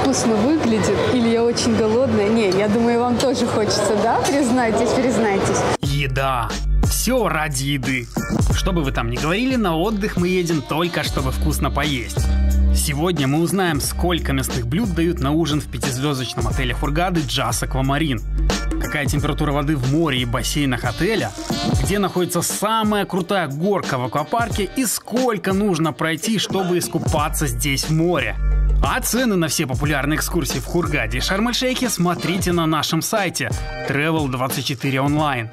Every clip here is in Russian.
вкусно выглядит, или я очень голодная. Не, я думаю, вам тоже хочется, да? Признайтесь. Еда. Все ради еды. Что бы вы там ни говорили, на отдых мы едем только чтобы вкусно поесть. Сегодня мы узнаем, сколько мясных блюд дают на ужин в 5-звездочном отеле Хургады Джаз Аквамарин. Какая температура воды в море и бассейнах отеля, где находится самая крутая горка в аквапарке и сколько нужно пройти, чтобы искупаться здесь в море. А цены на все популярные экскурсии в Хургаде и Шарм-эль-Шейхе смотрите на нашем сайте Travel24 Online.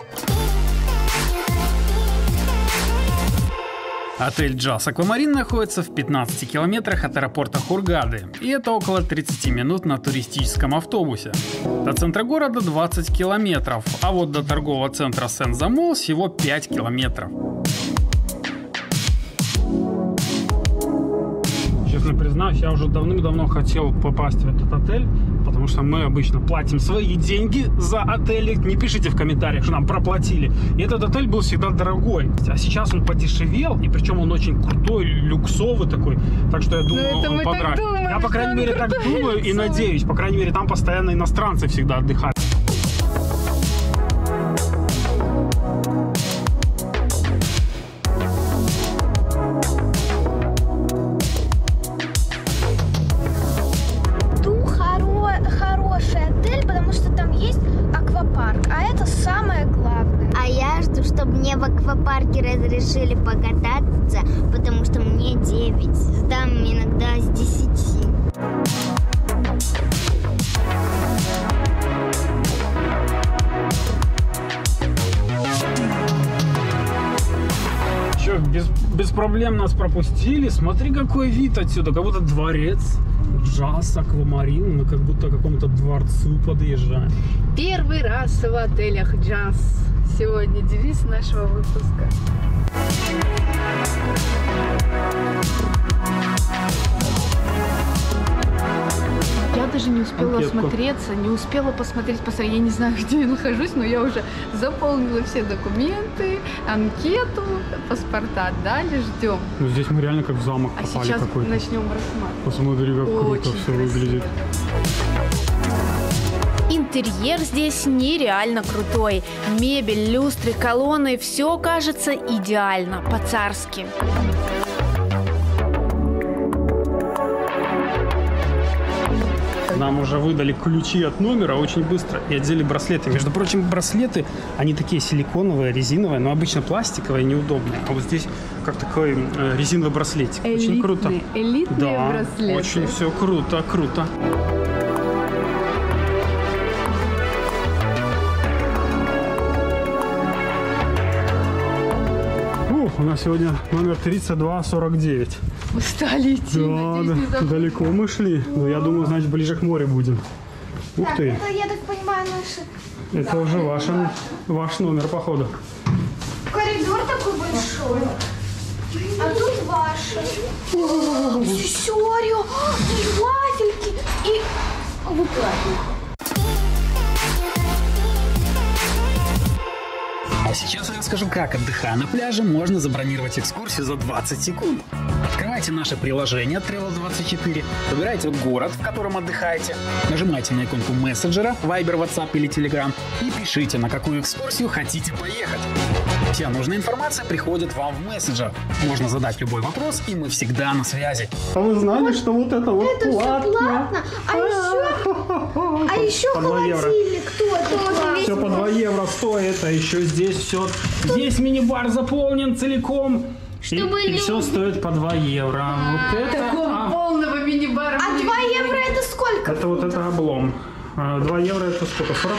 Отель Джаз Аквамарин находится в 15 километрах от аэропорта Хургады, и это около 30 минут на туристическом автобусе. До центра города 20 километров, а вот до торгового центра Сен-Замол всего 5 километров. Честно признаюсь, я уже давным-давно хотел попасть в этот отель, потому что мы обычно платим свои деньги за отели. Не пишите в комментариях, что нам проплатили. И этот отель был всегда дорогой. А сейчас он подешевел, и причем он очень крутой, люксовый такой. Так что я думаю, он понравится. Я, по крайней мере, так думаю и надеюсь. По крайней мере, там постоянно иностранцы всегда отдыхают. Хороший отель, потому что там есть аквапарк, а это самое главное. А я жду, чтобы мне в аквапарке разрешили покататься, потому что мне 9, сдам иногда с 10. Че, без проблем нас пропустили. Смотри, какой вид отсюда, как будто дворец. Джаз Аквамарин, мы как будто к какому-то дворцу подъезжаем. Первый раз в отелях Джаз. Сегодня девиз нашего выпуска. Я даже не успела осмотреться, не успела посмотреть. Я не знаю, где я нахожусь, но я уже заполнила все документы, анкету, паспорта. Далее ждем. Ну, здесь мы реально как в замок попали. А сейчас какой-то. начнем рассматривать. Посмотри, как круто все выглядит. Интерьер здесь нереально крутой. Мебель, люстры, колонны – все кажется идеально, по-царски. Нам уже выдали ключи от номера очень быстро и одели браслеты. Между прочим, браслеты, они такие силиконовые, резиновые, но обычно пластиковые, неудобные. А вот здесь как такой резиновый браслетик. Очень круто. Элитные браслеты. Очень все круто. У нас сегодня номер 3249. Устали идти. Да, далеко мы шли. Но я думаю, значит, ближе к морю будем. Ух ты. Это, я так понимаю, наши... Это уже ваш номер, походу. Коридор такой большой. А тут ваши. Сюсюрю, и вафельки, и выплатник. А сейчас я расскажу, как, отдыхая на пляже, можно забронировать экскурсию за 20 секунд. Открывайте наше приложение Travel24, выбирайте город, в котором отдыхаете, нажимайте на иконку мессенджера, Viber, WhatsApp или Telegram и пишите, на какую экскурсию хотите поехать. Вся нужная информация приходит вам в мессенджер. Можно задать любой вопрос, и мы всегда на связи. А вы знали, что вот это вот это платно? Все платно. А еще холодильник тоже. Все по 2 евро стоит, а еще здесь все. Здесь мини-бар заполнен целиком. И все стоит по 2 евро. Вот это. Такого полного мини-бара. А 2 евро это сколько? Это вот это облом. 2 евро это сколько? 40?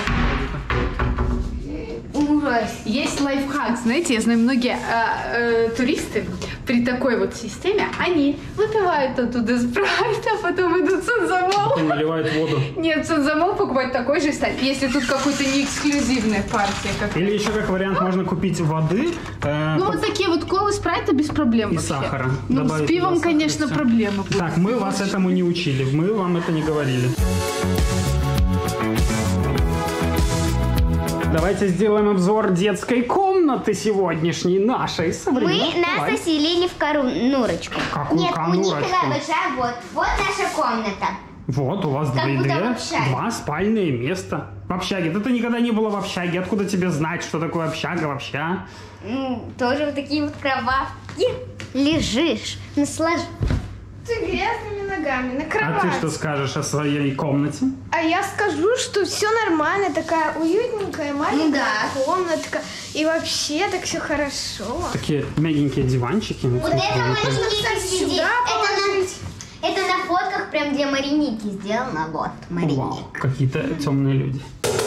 Есть лайфхак, знаете, я знаю, многие туристы при такой вот системе, они выпивают оттуда спрайт, а потом идут в Сен-Замол. Потом наливают воду. Нет, в Сен-Замол покупать такой же сталь, если тут какой-то не эксклюзивная партия. Или еще как вариант можно купить воды. Вот такие вот колы спрайта без проблем и вообще. Сахара. Ну, с пивом, конечно, проблемы. Так, мы вас этому не учили, мы вам это не говорили. Давайте сделаем обзор детской комнаты сегодняшней, нашей современной. Мы нас заселили в конурочку. Какую Нет, конурочку? у них такая большая, вот наша комната. Вот, у вас два спальные места в общаге. Да ты никогда не была в общаге. Откуда тебе знать, что такое общага вообще? Тоже вот такие вот кроватки. Лежишь, наслаждаешься. Ты грязными ногами на кровати. А ты что скажешь о своей комнате? А я скажу, что все нормально, такая уютненькая маленькая комнатка. И вообще так все хорошо. Такие мягенькие диванчики. Вот это можно сюда положить. Это на фотках прям для Мариники сделано. Вот, Мариника. Вау, какие-то темные люди.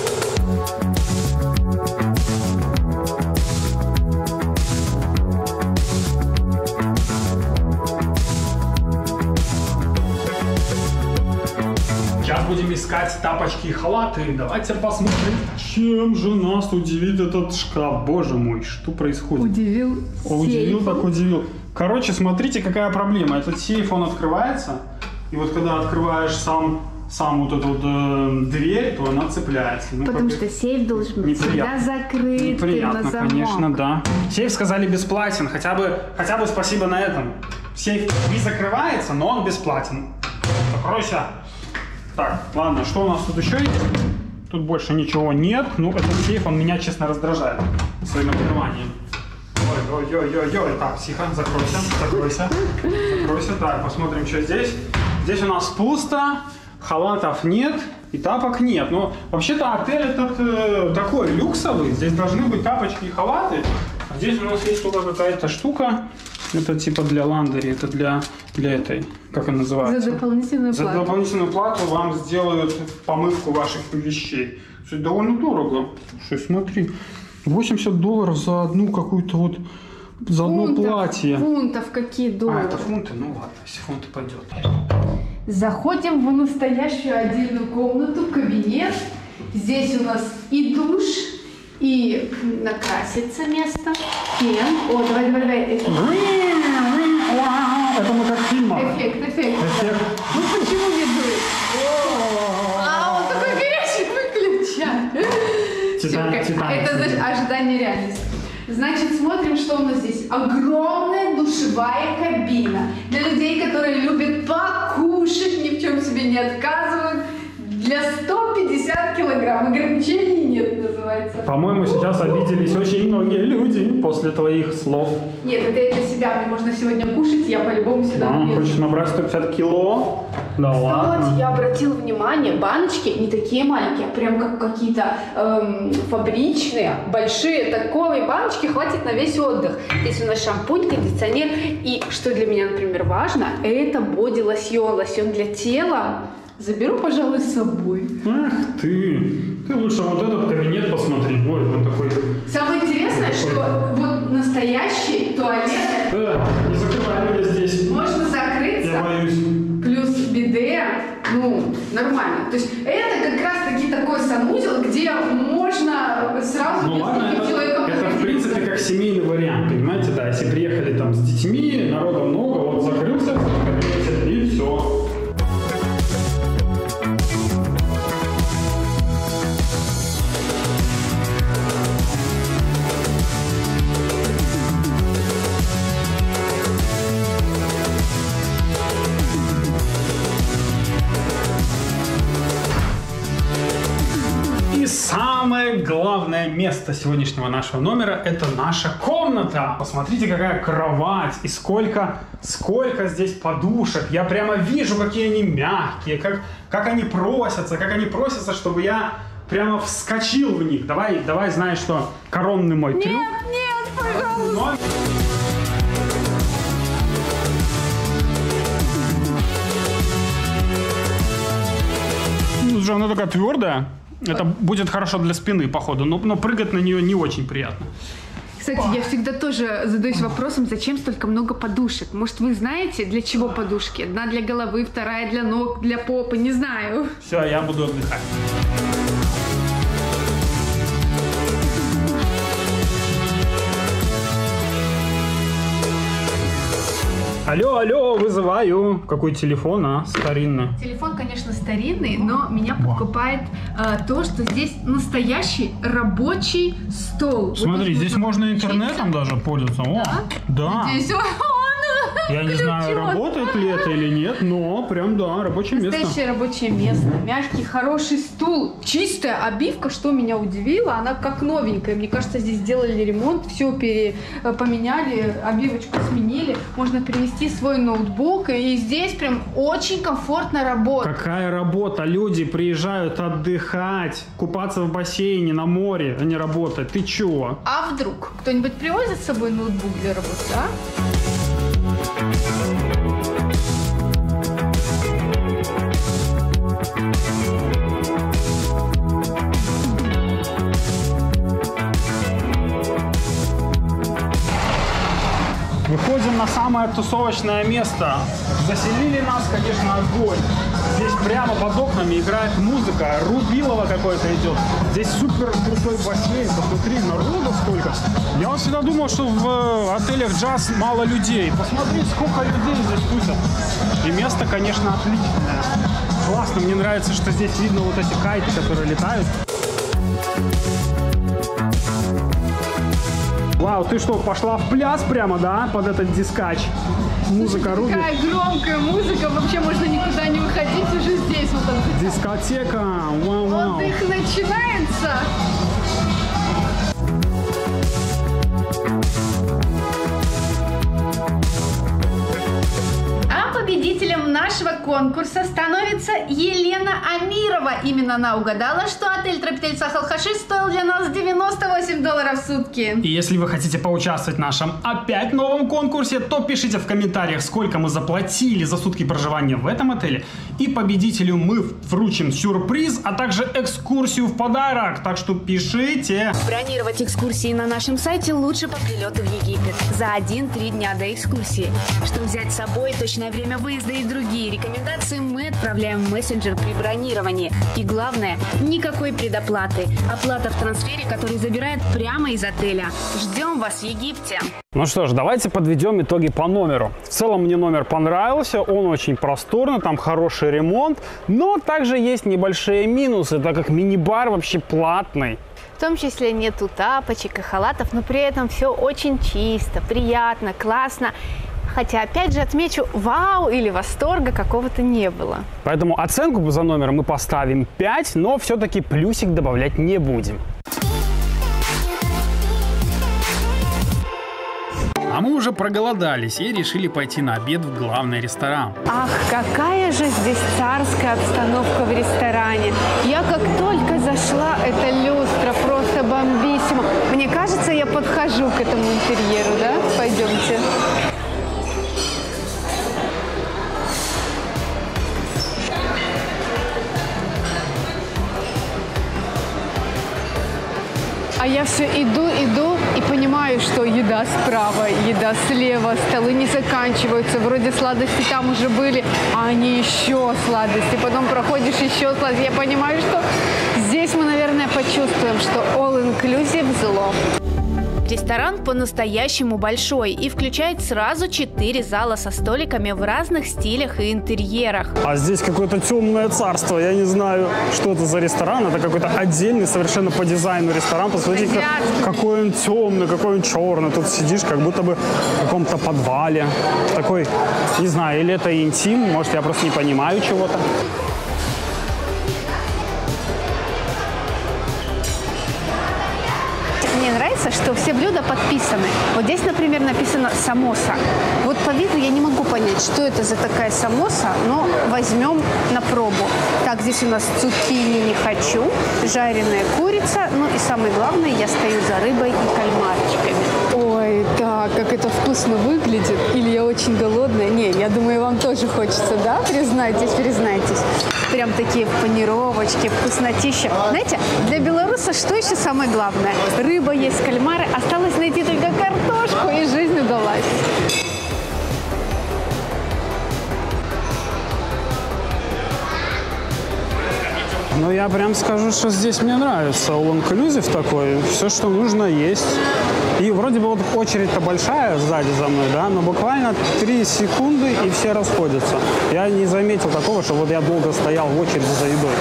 Сейчас будем искать тапочки и халаты. Давайте посмотрим, чем же нас удивит этот шкаф. Боже мой, что происходит? Удивил так удивил. Короче, смотрите, какая проблема. Этот сейф, он открывается. И вот когда открываешь сам вот эту вот дверь, то она цепляется. Потому что сейф должен быть всегда закрыт. Неприятно, на замок. конечно, да. Сейф, сказали, бесплатен. Хотя бы спасибо на этом. Сейф не закрывается, но он бесплатен. Закройся. Так, ладно, что у нас тут еще есть? Тут больше ничего нет. Ну, этот сейф, он меня, честно, раздражает своим открыванием. Ой. Так, тихо, закройся. Так, посмотрим, что здесь. Здесь у нас пусто, халатов нет и тапок нет. Но вообще-то отель этот такой люксовый. Здесь должны быть тапочки и халаты. А здесь у нас есть только какая-то штука. Это типа для ландери, это для этой, как она называется? За дополнительную плату. За дополнительную плату вам сделают помывку ваших вещей. Это довольно дорого. Слушай, смотри, $80 за одну какую-то вот, за одно платье. Фунтов какие доллары? Это фунты? Ну ладно, если фунты пойдет. Заходим в настоящую отдельную комнату, кабинет. Здесь у нас и душ, и накраситься место. Фен. О, давай. Это мы как в фильмах. Эффект. Ну почему не дует? Он такой горячий, выключай. Это значит ожидание реальности. Значит, смотрим, что у нас здесь. Огромная душевая кабина. Для людей, которые любят покушать, ни в чем себе не отказывают. Для 150 килограмм. Ограничений нет, называется. По-моему, сейчас обиделись очень многие люди после твоих слов. Нет, это я для себя. Мне можно сегодня кушать, я по-любому сюда наберу. Хочешь набрать 150 кило? Да ладно. Кстати, я обратила внимание, баночки не такие маленькие, а прям как какие-то фабричные, большие. Такой баночки хватит на весь отдых. Здесь у нас шампунь, кондиционер. И что для меня, например, важно, это боди-лосьон. Лосьон для тела. Заберу, пожалуй, с собой. Ах ты! Ты лучше вот этот кабинет посмотри. Ой, он такой... Самое интересное, что вот настоящий туалет... Не закрывай меня здесь. Можно закрыться. Я боюсь. Плюс биде. Ну, нормально. То есть это как раз-таки такой санузел, где можно сразу без других человеков... Это в принципе как семейный вариант, понимаете? Да, если приехали там с детьми, народа много, вот закрылся в кабинете и все. Самое главное место сегодняшнего нашего номера – это наша комната. Посмотрите, какая кровать и сколько здесь подушек. Я прямо вижу, какие они мягкие, как они просятся, чтобы я прямо вскочил в них. Давай, знаешь что, коронный мой трюк. Нет, пожалуйста. Ну, она такая твердая. Это будет хорошо для спины, походу, но прыгать на нее не очень приятно. Кстати, я всегда тоже задаюсь вопросом, зачем столько много подушек? Может, вы знаете, для чего подушки? Одна для головы, вторая для ног, для попы, не знаю. Все, я буду отдыхать. Алло, вызываю. Какой телефон, старинный? Телефон, конечно, старинный, но меня подкупает то, что здесь настоящий рабочий стол. Смотри, вот здесь можно интернетом даже пользоваться. Да? Да. Здесь Я не знаю, работает ли это или нет, но прям, да, рабочее место. Настоящее рабочее место. Мягкий, хороший стул. Чистая обивка, что меня удивило, она как новенькая. Мне кажется, здесь сделали ремонт, все поменяли, обивочку сменили. Можно принести свой ноутбук, и здесь прям очень комфортно работать. Какая работа? Люди приезжают отдыхать, купаться в бассейне, на море, а не работать. Ты чего? А вдруг кто-нибудь привозит с собой ноутбук для работы, а? Выходим на самое тусовочное место. Заселили нас, конечно, огонь. Здесь прямо под окнами играет музыка, Рубилова какой-то идет. Здесь супер крутой бассейн, посмотри, народу сколько. Я вот всегда думал, что в отелях джаз мало людей. Посмотри, сколько людей здесь тусят. И место, конечно, отличное. Классно, мне нравится, что здесь видно вот эти кайты, которые летают. Вау, ты что, пошла в пляс прямо, да, под этот дискач? Музыка рубит. Такая громкая музыка, вообще можно никуда не выходить, уже здесь вот он. Дискотека, вау-вау. Отдых начинается. Победителем нашего конкурса становится Елена Амирова. Именно она угадала, что отель Тропитель Сахалхаши стоил для нас $98 в сутки. И если вы хотите поучаствовать в нашем опять новом конкурсе, то пишите в комментариях, сколько мы заплатили за сутки проживания в этом отеле. И победителю мы вручим сюрприз, а также экскурсию в подарок. Так что пишите. Бронировать экскурсии на нашем сайте лучше по прилету в Египет. За 1-3 дня до экскурсии. Что взять с собой, точное время выезда и другие рекомендации мы отправляем в мессенджер при бронировании. И главное, никакой предоплаты. Оплата в трансфере, который забирает прямо из отеля. Ждем вас в Египте. Ну что ж, давайте подведем итоги по номеру. В целом мне номер понравился, он очень просторный, там хороший ремонт, но также есть небольшие минусы, так как мини-бар вообще платный. В том числе нету тапочек и халатов, но при этом все очень чисто, приятно, классно. Хотя, опять же, отмечу, вау или восторга какого-то не было. Поэтому оценку за номер мы поставим 5, но все-таки плюсик добавлять не будем. А мы уже проголодались и решили пойти на обед в главный ресторан. Ах, какая же здесь царская обстановка в ресторане. Я как только зашла, эта люстра просто бомбиссимо. Мне кажется, я подхожу к этому интерьеру, да? Пойдемте. А я все иду и понимаю, что еда справа, еда слева, столы не заканчиваются. Вроде сладости там уже были, а они еще сладости. Потом проходишь еще сладости. Я понимаю, что здесь мы, наверное, почувствуем, что all-inclusive зло. Ресторан по-настоящему большой и включает сразу 4 зала со столиками в разных стилях и интерьерах. А здесь какое-то темное царство, я не знаю, что это за ресторан. Это какой-то отдельный совершенно по дизайну ресторан. Посмотрите, какой он темный, какой он черный. Тут сидишь как будто бы в каком-то подвале. Такой, не знаю, или это интим, может, я просто не понимаю чего-то. Мне нравится, что все блюда подписаны. Вот здесь, например, написано «самоса». Вот по виду я не могу понять, что это за такая самоса, но возьмем на пробу. Так, здесь у нас цукини не хочу, жареная курица, ну и самое главное, я стою за рыбой и кальмарчиками. Ой, так, как это вкусно выглядит. Или я очень голодная? Не, я думаю, вам тоже хочется, да? Признайтесь. Прям такие панировочки, вкуснотища. Знаете, для белоруса что еще самое главное? Рыба есть, кальмары. Осталось найти только картошку, и жизнь удалась. Ну, я прям скажу, что здесь мне нравится all-inclusive такой. Все, что нужно, есть. И вроде бы вот очередь-то большая сзади за мной, да, но буквально 3 секунды, и все расходятся. Я не заметил такого, что вот я долго стоял в очереди за едой.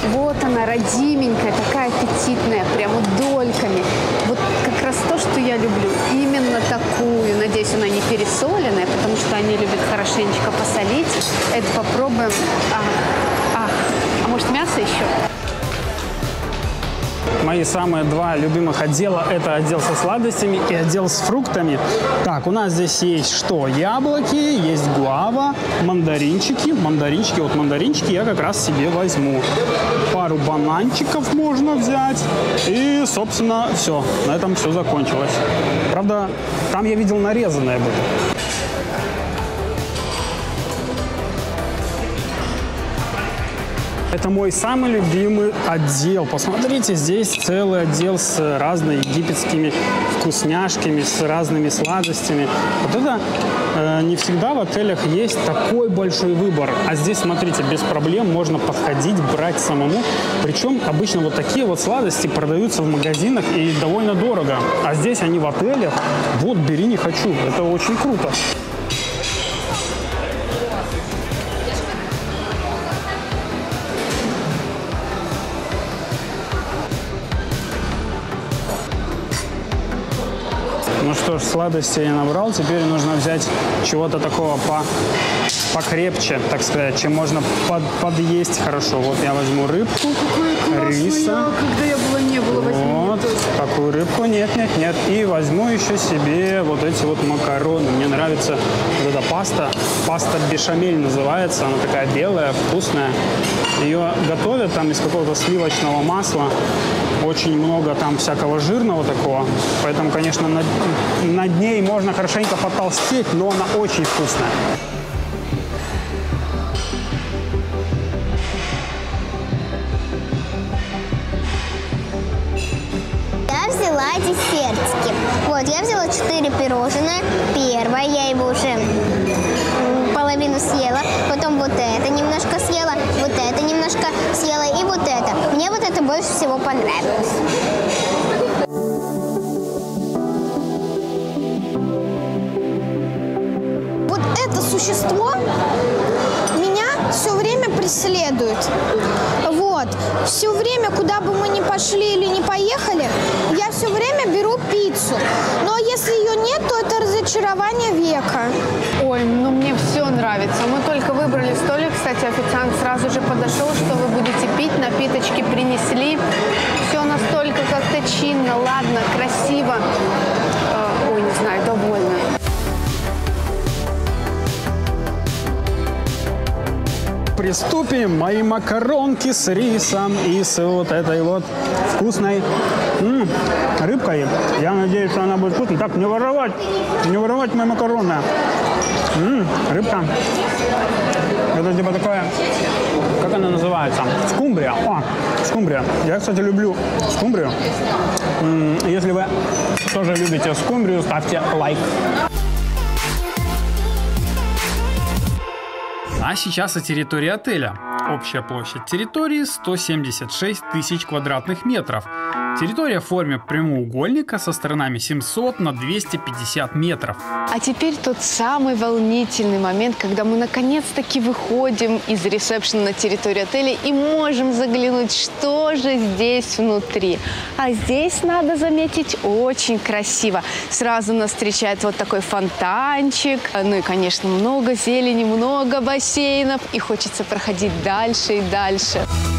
Вот она, родименькая, такая аппетитная, прямо дольками. Вот как раз то, что я люблю. Именно такую. Надеюсь, она не пересоленная, потому что они любят хорошенечко посолить. Это попробуем. А может, мясо еще? Мои самые два любимых отдела – это отдел со сладостями и отдел с фруктами. Так, у нас здесь есть что? Яблоки, есть гуава, мандаринчики. Вот мандаринчики я как раз себе возьму. Пару бананчиков можно взять. И, собственно, все. На этом все закончилось. Правда, там я видел нарезанное было. Это мой самый любимый отдел. Посмотрите, здесь целый отдел с разными египетскими вкусняшками, с разными сладостями. Вот это не всегда в отелях есть такой большой выбор. А здесь, смотрите, без проблем можно подходить, брать самому. Причем обычно вот такие вот сладости продаются в магазинах и довольно дорого. А здесь они в отелях. Вот, бери, не хочу. Это очень круто. Ну что ж, сладости я набрал. Теперь нужно взять чего-то такого покрепче, так сказать, чем можно подъесть хорошо. Вот я возьму рыбку, риса. Когда я была, не было. Вот, такую рыбку. Нет. И возьму еще себе вот эти вот макароны. Мне нравится вот эта паста. Паста бешамель называется. Она такая белая, вкусная. Ее готовят там из какого-то сливочного масла. Очень много там всякого жирного такого. Поэтому, конечно, над ней можно хорошенько потолстеть, но она очень вкусная. Я взяла десертики. Вот, я взяла 4 пирожных. Первое, я его уже половину съела. Потом вот это немножко съела. Вот это немножко съела. И вот это. Мне вот это больше всего понравилось. Вот это существо меня все время преследует. Вот. Все время, куда бы мы ни пошли или не поехали, я все время беру пиццу. Но если ее нет, то это разочарование века. Ой, ну мне все нравится. Мы только выбрали столик. Кстати, официант сразу же подошел, что вы будете пить. Напиточки принесли. Все настолько как-то чинно, ладно, красиво. Ой, не знаю, довольна. Приступим. Мои макаронки с рисом и с вот этой вот вкусной рыбкой. Я надеюсь, что она будет вкусной. Так, не воровать мои макароны. Рыбка. Это типа такая, как она называется? Скумбрия. О, скумбрия. Я, кстати, люблю скумбрию. Если вы тоже любите скумбрию, ставьте лайк. А сейчас о территории отеля. Общая площадь территории 176 тысяч квадратных метров. Территория в форме прямоугольника со сторонами 700 на 250 метров. А теперь тот самый волнительный момент, когда мы наконец-таки выходим из ресепшена на территорию отеля и можем заглянуть, что же здесь внутри. А здесь, надо заметить, очень красиво. Сразу нас встречает вот такой фонтанчик. Ну и, конечно, много зелени, много бассейнов. И хочется проходить дальше и дальше.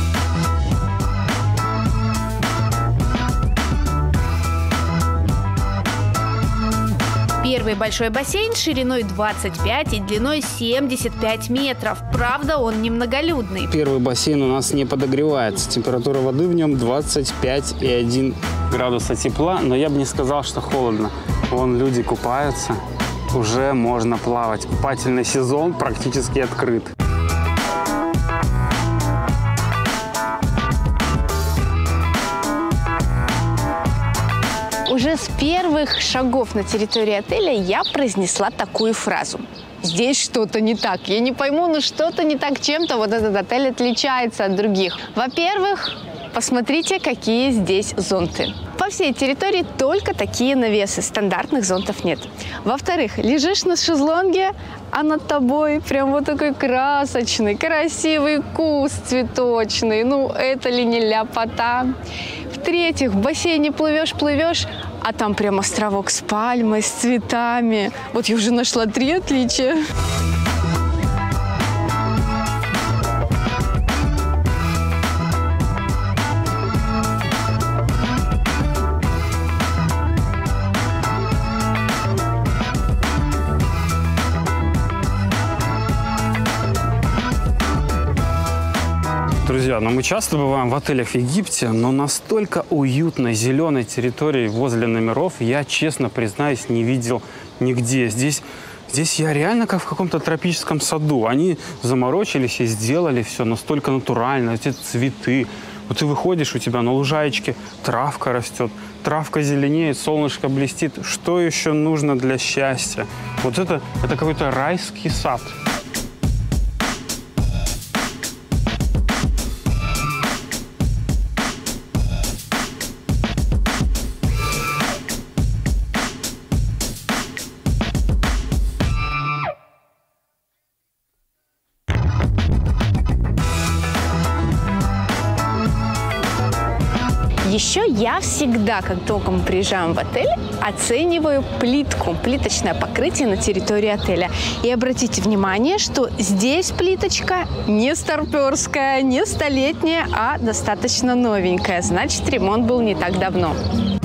Первый большой бассейн шириной 25 и длиной 75 метров. Правда, он немноголюдный. Первый бассейн у нас не подогревается. Температура воды в нем 25,1 градуса тепла. Но я бы не сказал, что холодно. Вон люди купаются. Уже можно плавать. Купательный сезон практически открыт. Уже с первых шагов на территории отеля я произнесла такую фразу. Здесь что-то не так. Я не пойму, но что-то не так. Чем-то вот этот отель отличается от других. Во-первых, посмотрите, какие здесь зонты. По всей территории только такие навесы, стандартных зонтов нет. Во-вторых, лежишь на шезлонге, а над тобой прям вот такой красочный, красивый куст цветочный. Ну, это ли не ляпота? В-третьих, в бассейне плывешь, а там прям островок с пальмой, с цветами. Вот я уже нашла 3 отличия. Друзья, мы часто бываем в отелях в Египте, но настолько уютной зеленой территории возле номеров я, честно признаюсь, не видел нигде. Здесь я реально как в каком-то тропическом саду. Они заморочились и сделали все настолько натурально. Эти цветы. Вот ты выходишь, у тебя на лужаечке травка растет, травка зеленеет, солнышко блестит. Что еще нужно для счастья? Вот это какой-то райский сад. Еще я всегда, как только мы приезжаем в отель, оцениваю плитку, плиточное покрытие на территории отеля. И обратите внимание, что здесь плиточка не старперская, не столетняя, а достаточно новенькая. Значит, ремонт был не так давно.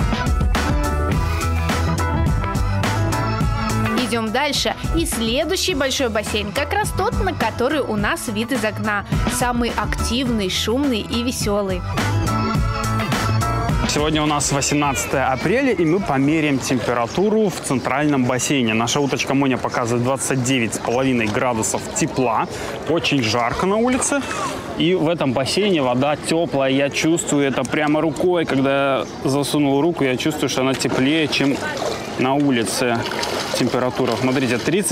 Идем дальше. И следующий большой бассейн как раз тот, на который у нас вид из окна. Самый активный, шумный и веселый. Сегодня у нас 18 апреля, и мы померяем температуру в центральном бассейне. Наша уточка Моня показывает 29,5 градусов тепла. Очень жарко на улице. И в этом бассейне вода теплая. Я чувствую это прямо рукой. Когда я засунул руку, я чувствую, что она теплее, чем на улице температура. Смотрите,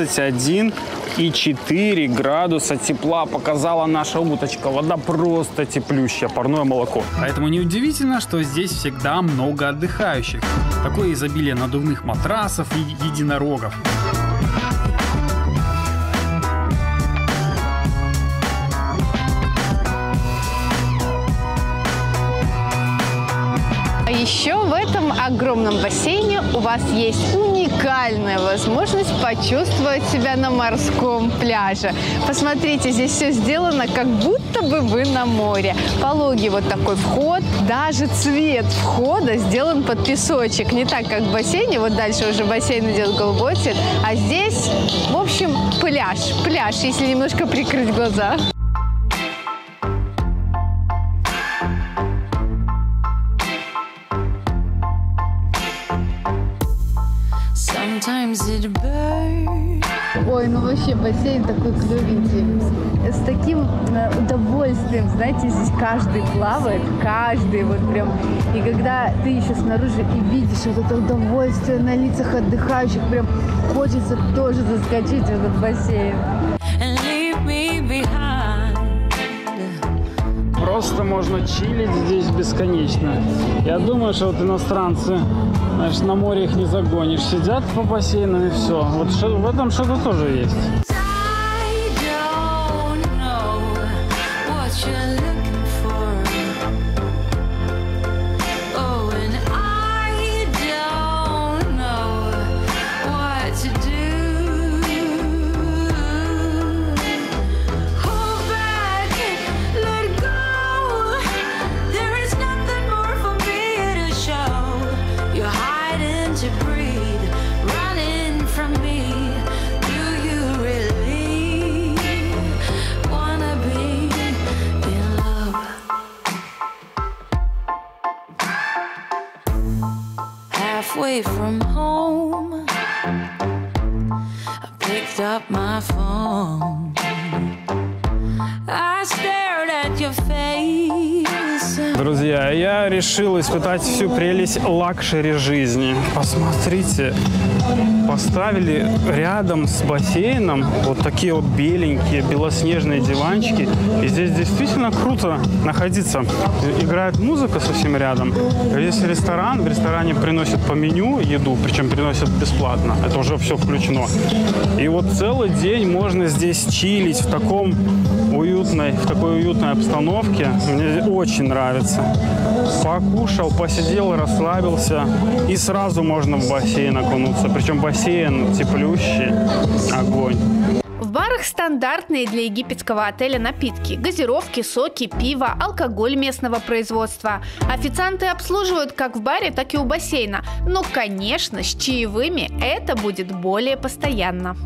31,4 градуса тепла показала наша уточка. Вода просто теплющая, парное молоко. Поэтому неудивительно, что здесь всегда много отдыхающих. Такое изобилие надувных матрасов и единорогов. А еще в этом огромном бассейне у вас есть уникальная возможность почувствовать себя на морском пляже. Посмотрите, здесь все сделано, как будто бы вы на море. Пологий вот такой вход. Даже цвет входа сделан под песочек. Не так, как в бассейне. Вот дальше уже бассейн идет голубой цвет. А здесь, в общем, пляж. Пляж, если немножко прикрыть глаза. Ой, ну вообще бассейн такой клевенький. С таким удовольствием, знаете, здесь каждый плавает, каждый вот прям. И когда ты еще снаружи и видишь вот это удовольствие на лицах отдыхающих, прям хочется тоже заскочить в этот бассейн. Просто можно чилить здесь бесконечно. Я думаю, что вот иностранцы, знаешь, на море их не загонишь. Сидят по бассейнам и все. Вот в этом что-то тоже есть. Halfway from home, I picked up my phone. I stared at your face. Друзья, я решил испытать всю прелесть лакшери жизни. Посмотрите, поставили рядом с бассейном вот такие вот беленькие, белоснежные диванчики. И здесь действительно круто находиться. Играет музыка совсем рядом. Здесь ресторан. В ресторане приносят по меню еду, причем приносят бесплатно. Это уже все включено. И вот целый день можно здесь чилить в такой уютной обстановке. Мне очень нравится. Покушал, посидел, расслабился. И сразу можно в бассейн окунуться. Причем бассейн теплющий. Огонь. В барах стандартные для египетского отеля напитки: газировки, соки, пиво, алкоголь местного производства. Официанты обслуживают как в баре, так и у бассейна. Но, конечно, с чаевыми это будет более постоянно.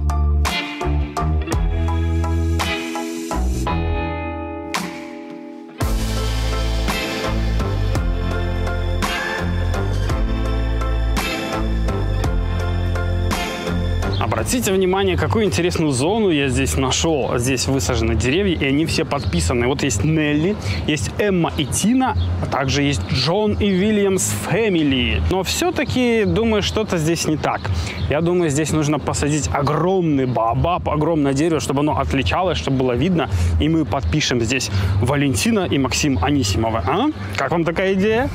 Обратите внимание, какую интересную зону я здесь нашел. Здесь высажены деревья, и они все подписаны. Вот есть Нелли, есть Эмма и Тина, а также есть Джон и Уильямс Фэмили. Но все-таки, думаю, что-то здесь не так. Я думаю, здесь нужно посадить огромный баобаб, огромное дерево, чтобы оно отличалось, чтобы было видно. И мы подпишем здесь Валентина и Максим Анисимовы. А? Как вам такая идея?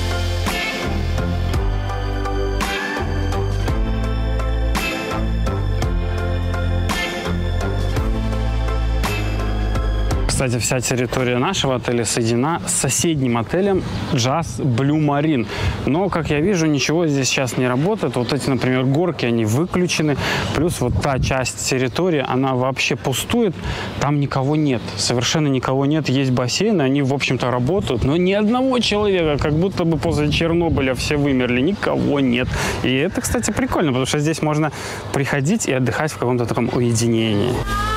Кстати, вся территория нашего отеля соединена с соседним отелем Jazz Blue Marine. Но, как я вижу, ничего здесь сейчас не работает. Вот эти, например, горки, они выключены. Плюс вот та часть территории, она вообще пустует. Там никого нет. Совершенно никого нет. Есть бассейны, они, в общем-то, работают. Но ни одного человека, как будто бы после Чернобыля все вымерли. Никого нет. И это, кстати, прикольно, потому что здесь можно приходить и отдыхать в каком-то таком уединении.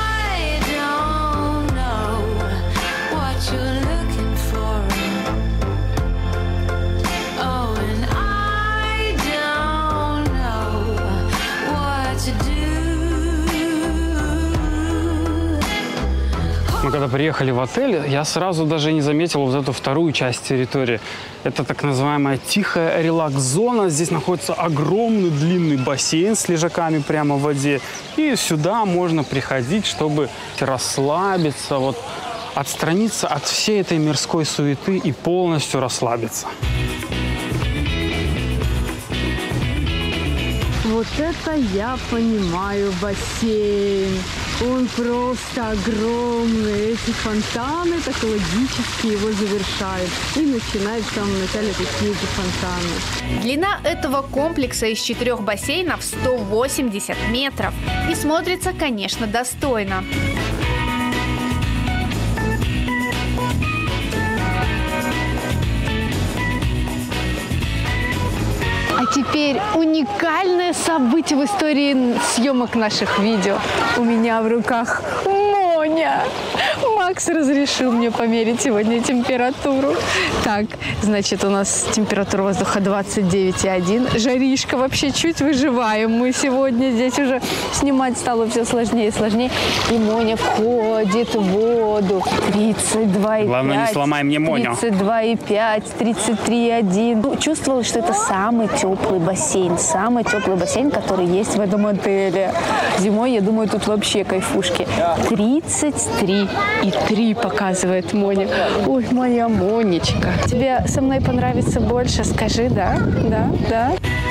Мы когда приехали в отель, я сразу даже не заметил вот эту вторую часть территории. Это так называемая тихая релакс-зона. Здесь находится огромный длинный бассейн с лежаками прямо в воде. И сюда можно приходить, чтобы расслабиться, вот, отстраниться от всей этой мирской суеты и полностью расслабиться. Вот это я понимаю бассейн. Он просто огромный. Эти фонтаны так логически его завершают. И начинают в самом начале такие же фонтаны. Длина этого комплекса из 4 бассейнов 180 метров. И смотрится, конечно, достойно. А теперь уникальное событие в истории съемок наших видео. У меня в руках Моня. Макс разрешил мне померить сегодня температуру. Так, значит, у нас температура воздуха 29,1. Жаришка вообще, чуть выживаем. Мы сегодня здесь уже снимать стало все сложнее и сложнее. И Моня входит в воду. 32,5. Главное, не сломай мне Моню. 32,5, 33,1. Ну, чувствовала, что это самый теплый бассейн. Самый теплый бассейн, который есть в этом отеле. Зимой, я думаю, тут вообще кайфушки. 33,3 показывает Моня. Ой, моя Монечка. Тебе со мной понравится больше? Скажи, да? Да? Да?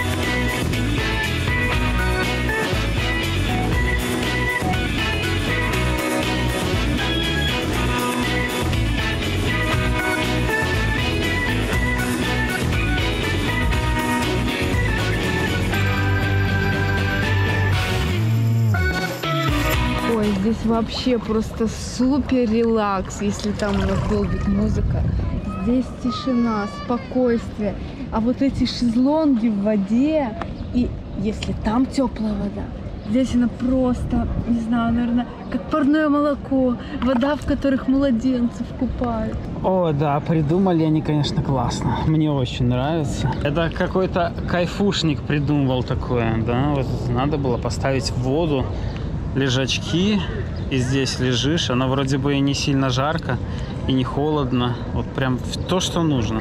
Здесь вообще просто супер релакс, если там у нас долбит музыка. Здесь тишина, спокойствие. А вот эти шезлонги в воде, и если там теплая вода, здесь она просто, не знаю, наверное, как парное молоко. Вода, в которых младенцев купают. О, да, придумали они, конечно, классно. Мне очень нравится. Это какой-то кайфушник придумывал такое, да? Вот надо было поставить воду лежачки. И здесь лежишь. Оно вроде бы и не сильно жарко, и не холодно. Вот прям то, что нужно.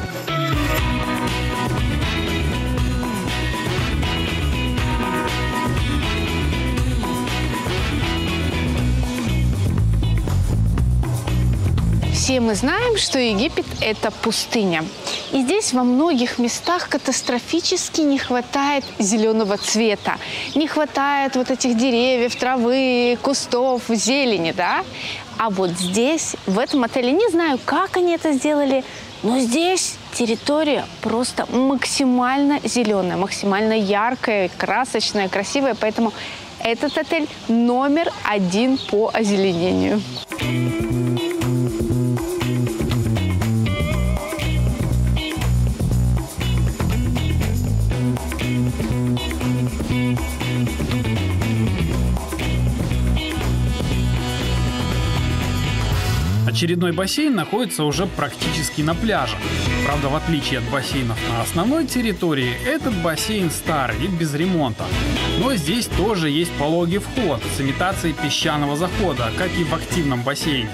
Все мы знаем, что Египет – это пустыня. И здесь во многих местах катастрофически не хватает зеленого цвета. Не хватает вот этих деревьев, травы, кустов, зелени, да? А вот здесь, в этом отеле, не знаю, как они это сделали, но здесь территория просто максимально зеленая, максимально яркая, красочная, красивая. Поэтому этот отель номер 1 по озеленению. Очередной бассейн находится уже практически на пляже. Правда, в отличие от бассейнов на основной территории, этот бассейн старый и без ремонта. Но здесь тоже есть пологий вход с имитацией песчаного захода, как и в активном бассейне.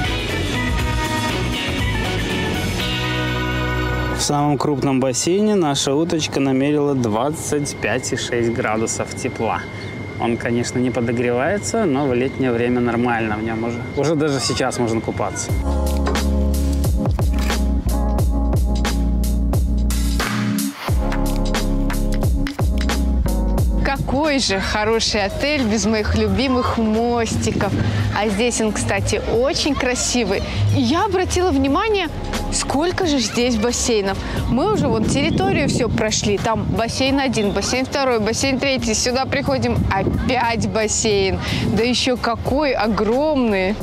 В самом крупном бассейне наша уточка намерила 25,6 градусов тепла. Он, конечно, не подогревается, но в летнее время нормально в нем уже даже сейчас можно купаться. Какой же хороший отель без моих любимых мостиков. А здесь он, кстати, очень красивый. И я обратила внимание, сколько же здесь бассейнов. Мы уже вон территорию все прошли. Там бассейн 1, бассейн 2, бассейн 3. Сюда приходим, опять бассейн. Да еще какой огромный.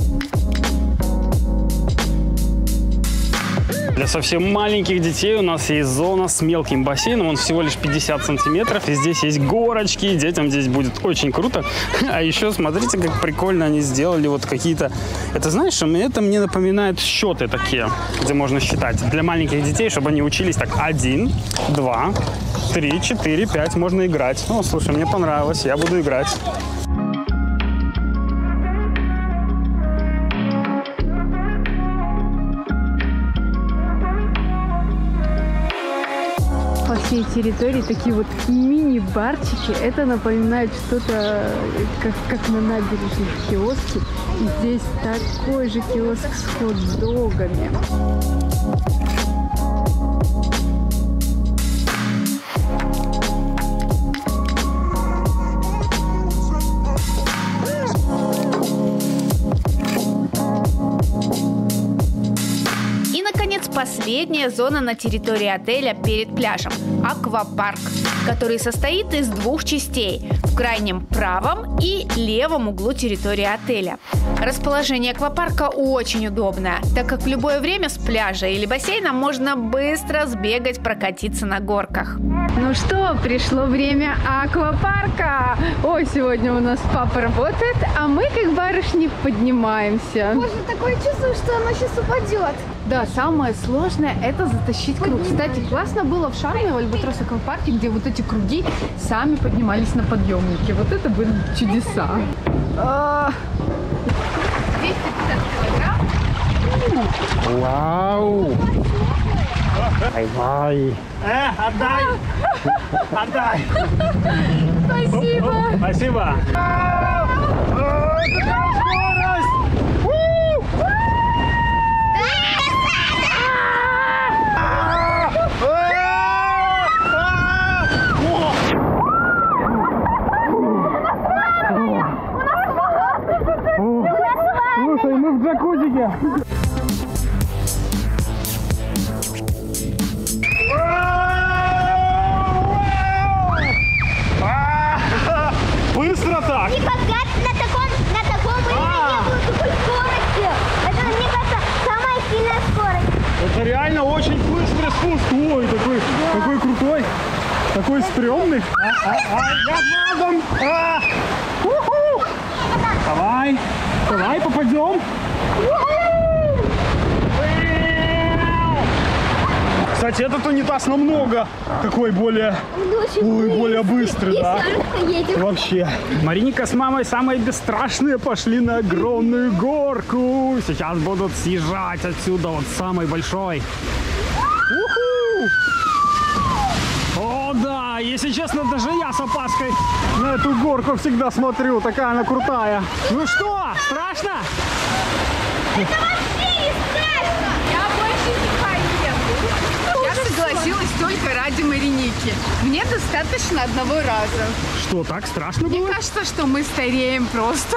Для совсем маленьких детей у нас есть зона с мелким бассейном. Он всего лишь 50 сантиметров. И здесь есть горочки. Детям здесь будет очень круто. А еще смотрите, как прикольно они сделали вот какие-то... Это, знаешь, это мне напоминает счеты такие, где можно считать. Для маленьких детей, чтобы они учились так. 1, 2, 3, 4, 5. Можно играть. Ну, слушай, мне понравилось. Я буду играть. По всей территории такие вот мини-барчики. Это напоминает что-то, как на набережных киоски. И здесь такой же киоск с хот-догами. Последняя зона на территории отеля перед пляжем – аквапарк, который состоит из 2 частей – в крайнем правом и левом углу территории отеля. Расположение аквапарка очень удобное, так как в любое время с пляжа или бассейна можно быстро сбегать, прокатиться на горках. Ну что, пришло время аквапарка. Ой, сегодня у нас папа работает, а мы, как барышни, поднимаемся. Боже, такое чувство, что оно сейчас упадет. Да, самое сложное – это затащить круг. Кстати, классно было в Шарме, в Альбатрос аквапарке, где вот эти круги сами поднимались на подъемнике. Вот это были чудеса. 250 килограмм. Вау! Ай-вай! Отдай! Отдай! Спасибо! Спасибо! Слушай, мы в джакузике. Быстро так! Никогда на таком уровне не было такой скорости. Это, мне кажется, самая сильная скорость. Это реально очень быстрый спуск. Ой, такой крутой, такой стрёмный. Я рядом. Давай, попадем. Кстати, этот унитаз намного такой более, более быстрый, да. Вообще. Мариника с мамой самые бесстрашные пошли на огромную горку. Сейчас будут съезжать отсюда, вот самый большой. Уху! О, да, если честно, даже я с опаской на эту горку всегда смотрю. Такая она крутая. Ну что, страшно? Это вообще не страшно! Я больше не поеду. Я согласилась только ради Мариники. Мне достаточно одного раза. Что, так страшно было? Мне кажется, что мы стареем просто.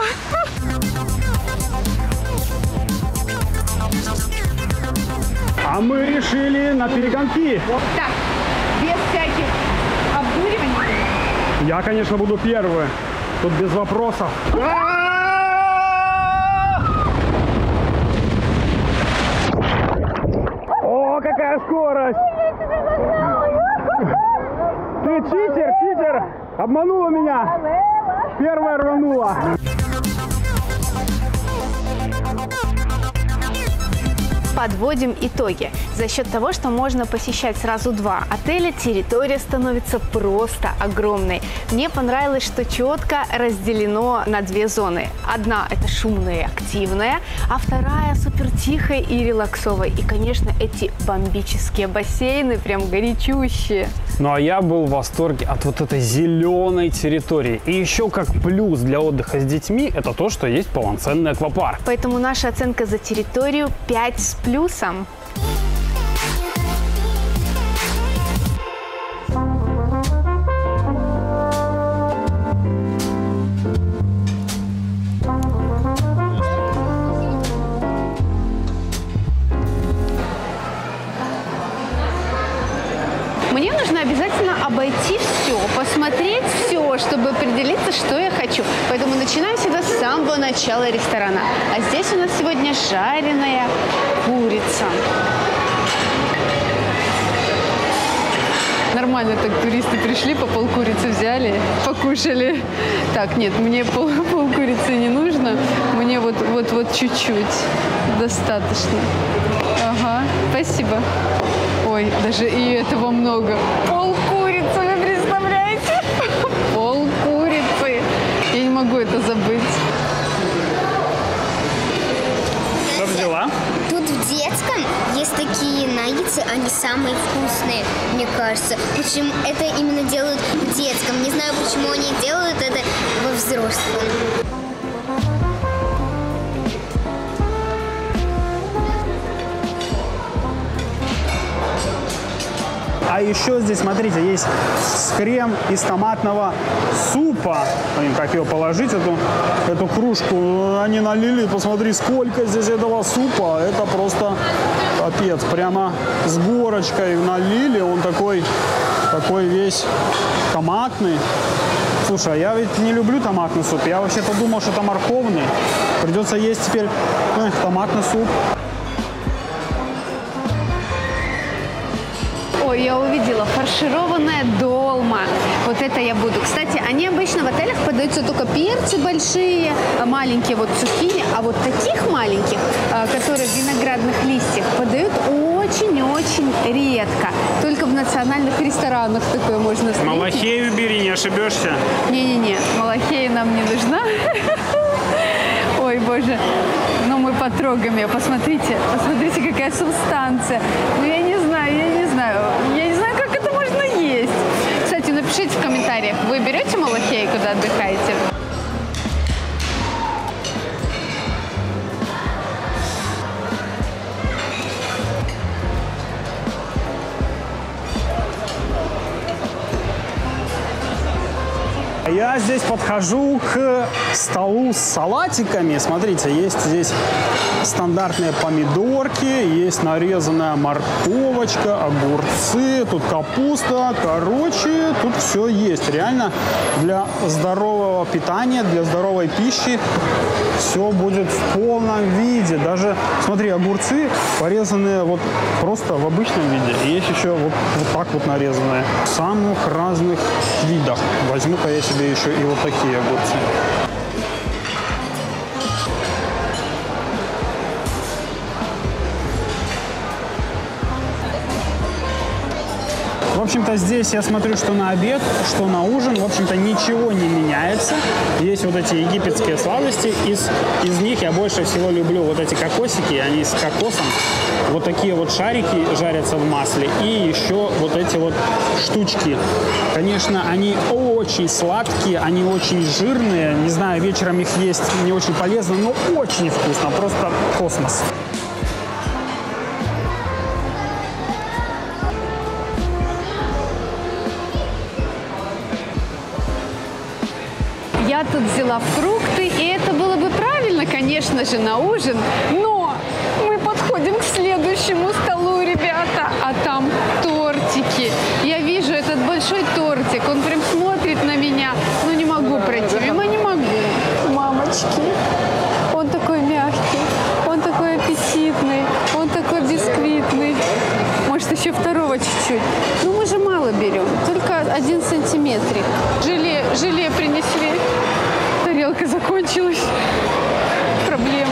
А мы решили на перегонки. Так, без всяких обдуриваний. Я, конечно, буду первый. Тут без вопросов. О, какая скорость! Ты читер, читер! Обманула меня! Первая рванула! Подводим итоги. За счет того, что можно посещать сразу 2 отеля, территория становится просто огромной. Мне понравилось, что четко разделено на 2 зоны. Одна – это шумная и активная, а вторая – супер тихая и релаксовая. И, конечно, эти бомбические бассейны прям горячущие. Ну а я был в восторге от вот этой зеленой территории. И еще как плюс для отдыха с детьми – это то, что есть полноценный аквапарк. Поэтому наша оценка за территорию 5 с плюсом. Мне нужно обязательно обойти все, посмотреть все, чтобы определиться, что я хочу. Поэтому начинаем всегда с самого начала ресторана. А здесь у нас сегодня жареная курица. Нормально так туристы пришли, по полкурицы взяли, покушали. Так, нет, мне полкурицы не нужно, мне вот чуть-чуть достаточно. Ага, спасибо. Ой, даже и этого много. Полкурицы, вы представляете? Полкурицы. Я не могу это забыть. Что взяла? Тут в детском есть такие наггетсы, они самые вкусные, мне кажется. Почему это именно делают в детском? Не знаю, почему они делают это во взрослом. А еще здесь, смотрите, есть крем из томатного супа. Блин, как ее положить, эту кружку они налили. Посмотри, сколько здесь этого супа. Это просто капец. Прямо с горочкой налили. Он такой весь томатный. Слушай, а я ведь не люблю томатный суп. Я вообще подумал, что это морковный. Придется есть теперь томатный суп. Ой, я увидела фаршированная долма. Вот это я буду. Кстати, они обычно в отелях подаются только перцы большие, маленькие вот сухие, а вот таких маленьких, которые в виноградных листьях, подают очень-очень редко. Только в национальных ресторанах такое можно встретить. Малахею бери, не ошибешься. Не-не-не, малахея нам не нужна. Ой, боже, ну мы потрогаем ее. Посмотрите, какая субстанция. Ну я не знаю, как это можно есть. Кстати, напишите в комментариях, вы берете малахей, когда отдыхаете? Я здесь подхожу к столу с салатиками. Смотрите, есть здесь стандартные помидорки, есть нарезанная морковочка, огурцы, тут капуста. Короче, тут все есть. Реально для здорового питания, для здоровой пищи все будет в полном виде. Даже, смотри, огурцы порезанные вот просто в обычном виде. И есть еще вот так вот нарезанные. В самых разных видах. Возьму-ка я себе еще и вот такие огурцы. В общем-то, здесь я смотрю, что на обед, что на ужин, в общем-то, ничего не меняется. Есть вот эти египетские сладости. Из них я больше всего люблю вот эти кокосики, они с кокосом. Вот такие вот шарики жарятся в масле. И еще вот эти вот штучки. Конечно, они очень сладкие, они очень жирные. Не знаю, вечером их есть не очень полезно, но очень вкусно. Просто космос. Я тут взяла фрукты, и это было бы правильно, конечно же, на ужин, но мы подходим к следующему столу, ребята, а там тортики. Я вижу этот большой тортик, он прям смотрит на меня, но не могу пройти мимо, не могу. Мамочки, он такой мягкий, он такой аппетитный, он такой бисквитный. Может, еще второго чуть-чуть. Ну, мы же мало берем, только 1 сантиметрик. Желе принесли. Тарелка закончилась. Проблема.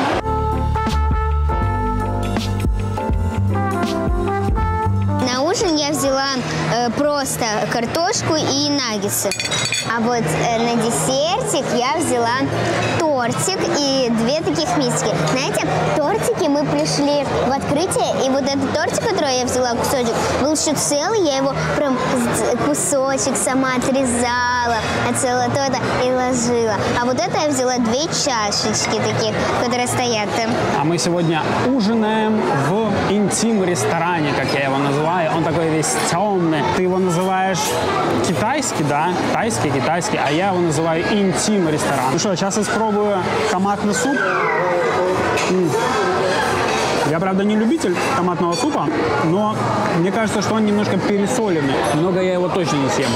На ужин я взяла просто картошку и наггетсы. А вот на десертик я взяла тортик и 2 таких миски. Знаете, тортики мы пришли в открытие, и вот этот тортик, который я взяла кусочек, был еще целый. Я его прям кусочек сама отрезала, отцела то-то и ложила. А вот это я взяла 2 чашечки таких, которые стоят там. А мы сегодня ужинаем в интим-ресторане, как я его называю. Он такой весь темный. Ты его называешь китайский, да? Китайский, а я его называю интим-ресторан. Ну что, сейчас испробую томатный суп. Я, правда, не любитель томатного супа, но мне кажется, что он немножко пересоленный. Много я его точно не съем.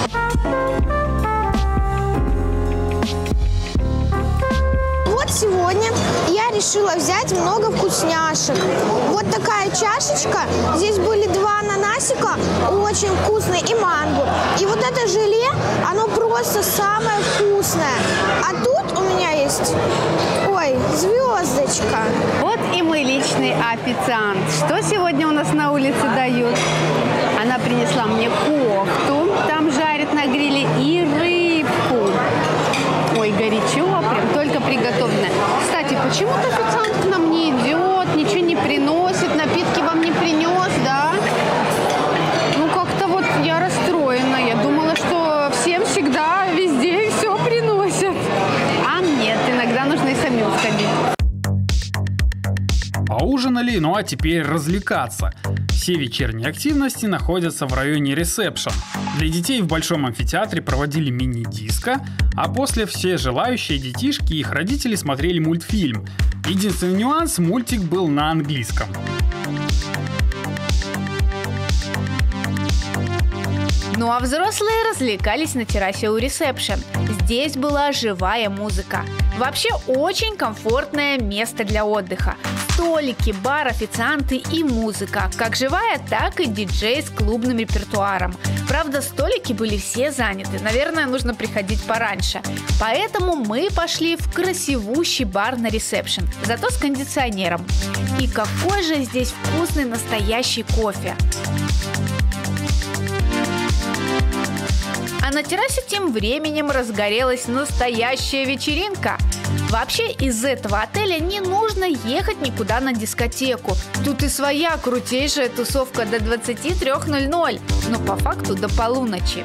Вот сегодня я решила взять много вкусняшек. Вот такая чашечка. Здесь были 2 ананасика, очень вкусные, и манго. И вот это желе, оно просто самое вкусное. А тут у меня есть, звездочка. Вот и мой личный официант. Что сегодня у нас на улице дают? Она принесла мне кофту, там жарят на гриле, и рыбку. Ой, горячо, прям только приготовленное. Кстати, почему-то официант к нам не идет, ничего не приносит, напитки вам не принес, да? Ну, как-то вот я расстроена. Я думала, что всем всегда, везде все приносят. А нет, иногда нужно и самим сходить. Поужинали, ну а теперь развлекаться. Все вечерние активности находятся в районе ресепшн. Для детей в Большом амфитеатре проводили мини-диско, а после все желающие детишки и их родители смотрели мультфильм. Единственный нюанс – мультик был на английском. Ну а взрослые развлекались на террасе у ресепшн. Здесь была живая музыка. Вообще очень комфортное место для отдыха. Столики, бар, официанты и музыка. Как живая, так и диджей с клубным репертуаром. Правда, столики были все заняты. Наверное, нужно приходить пораньше. Поэтому мы пошли в красивущий бар на ресепшн. Зато с кондиционером. И какой же здесь вкусный настоящий кофе. А на террасе тем временем разгорелась настоящая вечеринка. Вообще из этого отеля не нужно ехать никуда на дискотеку. Тут и своя крутейшая тусовка до 23:00, но по факту до полуночи.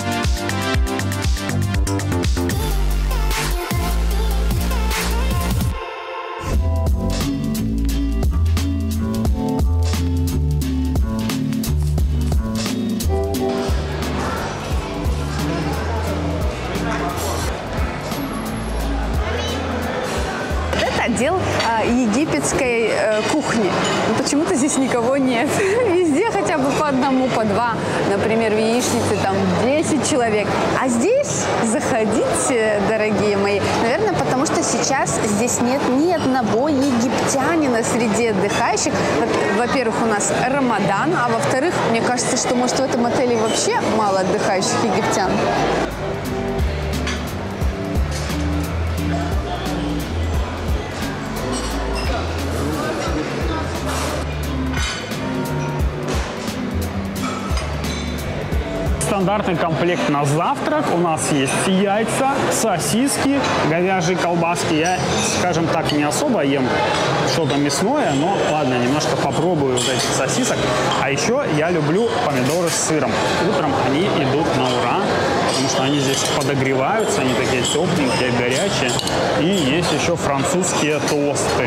Отдел египетской кухни. Но почему-то здесь никого нет. Везде хотя бы по 1, по 2. Например, в яичнице там 10 человек. А здесь заходите, дорогие мои. Наверное, потому что сейчас здесь нет ни одного египтянина среди отдыхающих. Во-первых, у нас Рамадан, а во-вторых, мне кажется, что, может, в этом отеле вообще мало отдыхающих египтян. стандартный комплект на завтрак. У нас есть яйца, сосиски, говяжьи колбаски. Я, скажем так, не особо ем что-то мясное, но ладно, немножко попробую вот этих сосисок. А еще я люблю помидоры с сыром. Утром они идут на ура, потому что они здесь подогреваются, они такие тепленькие, горячие. И есть еще французские тосты.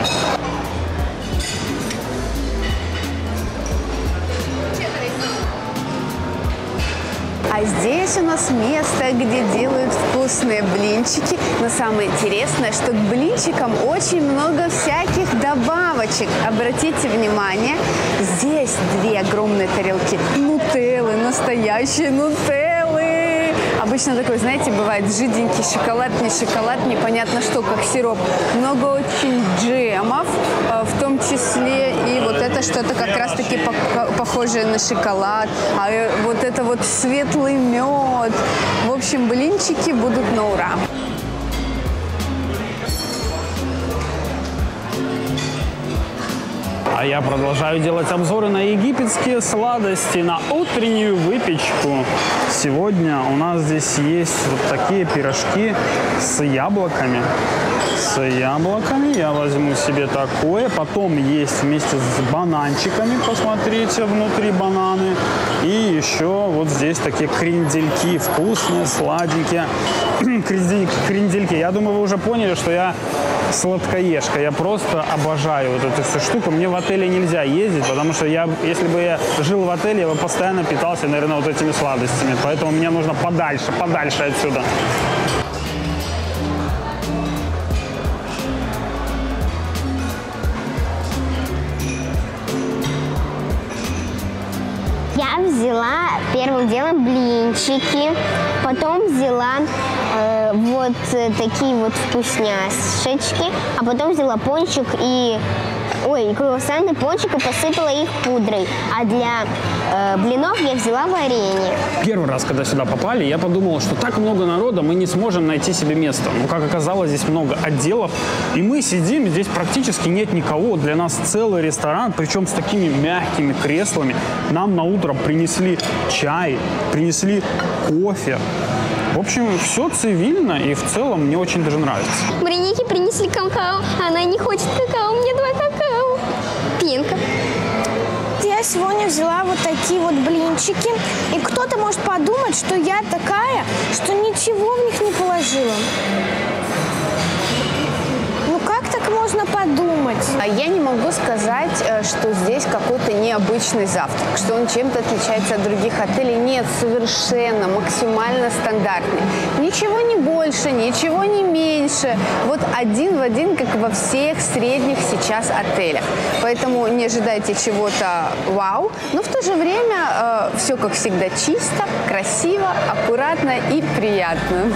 А здесь у нас место, где делают вкусные блинчики. Но самое интересное, что к блинчикам очень много всяких добавочек. Обратите внимание, здесь 2 огромные тарелки нутеллы, настоящие нутеллы. Обычно такой, знаете, бывает жиденький шоколад, не шоколад, непонятно что, как сироп. Много очень джемов, в том числе и вот это что-то как раз-таки похожее на шоколад. А вот это вот светлый мед. В общем, блинчики будут на ура. А я продолжаю делать обзоры на египетские сладости, на утреннюю выпечку. Сегодня у нас здесь есть вот такие пирожки с яблоками. С яблоками я возьму себе такое. Потом есть вместе с бананчиками, посмотрите, внутри бананы. И еще вот здесь такие крендельки, вкусные, сладенькие. Крендельки. Я думаю, вы уже поняли, что я сладкоежка. Я просто обожаю вот эту всю штуку. Мне в отеле нельзя ездить, потому что если бы я жил в отеле, я бы постоянно питался, наверное, вот этими сладостями. Поэтому мне нужно подальше отсюда. Я взяла первым делом блинчики, потом взяла вот такие вот вкусняшечки, а потом взяла пончик и круассаны, пончик и посыпала их пудрой. А для блинов я взяла варенье. Первый раз, когда сюда попали, я подумал, что так много народа, мы не сможем найти себе место. Но, как оказалось, здесь много отделов, и мы сидим, здесь практически нет никого. Для нас целый ресторан, причем с такими мягкими креслами. Нам на утро принесли чай, принесли кофе. В общем, все цивильно, и в целом мне очень даже нравится. Мариники принесли какао, она не хочет какао, мне 2 какао. Пенка. Я сегодня взяла вот такие вот блинчики. И кто-то может подумать, что я такая, что ничего в них не положила. Ну как так можно подумать? А я не могу сказать, что здесь какой-то необычный завтрак, что он чем-то отличается от других отелей. Нет, совершенно, максимально стандартный. Ничего не больше, ничего не меньше. Вот один в один, как во всех средних сейчас отелях. Поэтому не ожидайте чего-то вау, но в то же время все, как всегда, чисто, красиво, аккуратно и приятно.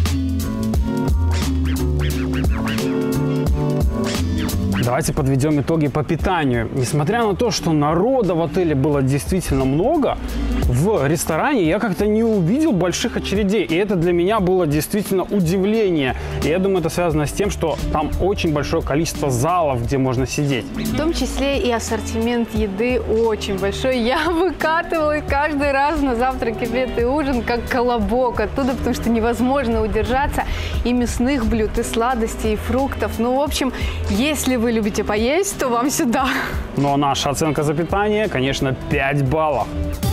Давайте подведем итоги по питанию. Несмотря на то, что народа в отеле было действительно много, в ресторане я как-то не увидел больших очередей. И это для меня было действительно удивление. И я думаю, это связано с тем, что там очень большое количество залов, где можно сидеть. В том числе и ассортимент еды очень большой. Я выкатывала каждый раз на завтрак, обед и ужин как колобок оттуда, потому что невозможно удержаться и мясных блюд, и сладостей, и фруктов. Ну, в общем, если вы любите поесть, то вам сюда. Но наша оценка за питание, конечно, 5 баллов.